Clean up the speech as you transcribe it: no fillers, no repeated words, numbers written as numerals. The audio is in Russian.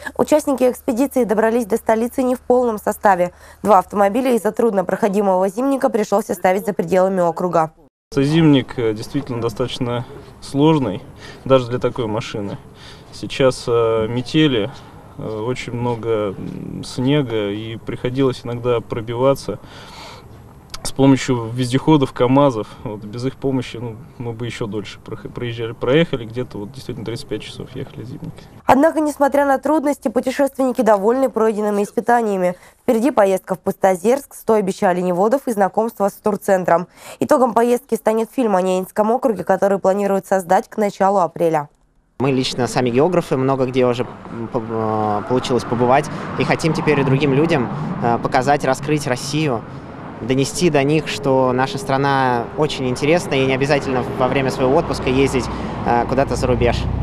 Участники экспедиции добрались до столицы не в полном составе. 2 автомобиля из-за труднопроходимого зимника пришлось оставить за пределами округа. Зимник действительно достаточно сложный, даже для такой машины. Сейчас метели, очень много снега, и приходилось иногда пробиваться с помощью вездеходов, КАМАЗов. Без их помощи мы бы еще дольше проехали, где-то действительно 35 часов ехали зимники. Однако, несмотря на трудности, путешественники довольны пройденными испытаниями. Впереди поездка в Пустозерск, стойбище оленеводов и знакомство с турцентром. Итогом поездки станет фильм о Ненецком округе, который планируют создать к началу апреля. Мы лично сами географы, много где уже получилось побывать, и хотим теперь и другим людям показать, раскрыть Россию, донести до них, что наша страна очень интересна, и не обязательно во время своего отпуска ездить куда-то за рубеж.